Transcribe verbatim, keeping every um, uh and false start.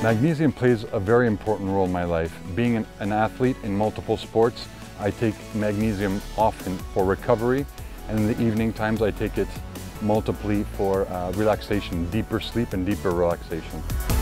Magnesium plays a very important role in my life. Being an, an athlete in multiple sports, I take magnesium often for recovery, and in the evening times I take it multiply for uh, relaxation, deeper sleep and deeper relaxation.